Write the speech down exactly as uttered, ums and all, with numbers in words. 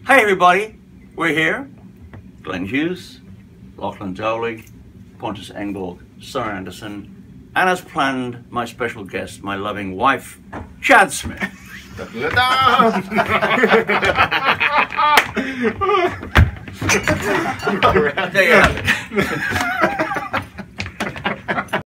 Hey everybody, we're here. Glenn Hughes, Lachlan Doley, Pontus Engborg, Søren Andersen, and as planned, my special guest, my loving wife, Chad Smith. There you have it.